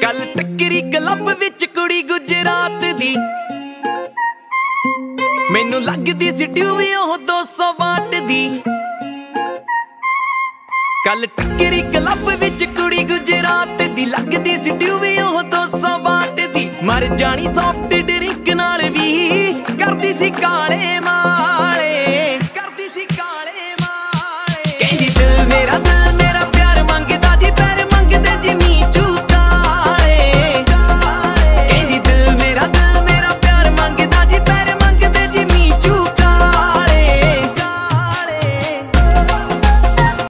कल टक्करी क्लब विच कुड़ी गुजरात दी, मैनू लगदी सी ट्यूबी ओह 200 वाट दी। कल टक्करी क्लब विच कुड़ी गुजरात दी, लगदी सी ट्यूबी ओह 200 वाट दी। मर जानी सॉफ्ट ड्रिंक नाल भी करदी सी काले माल।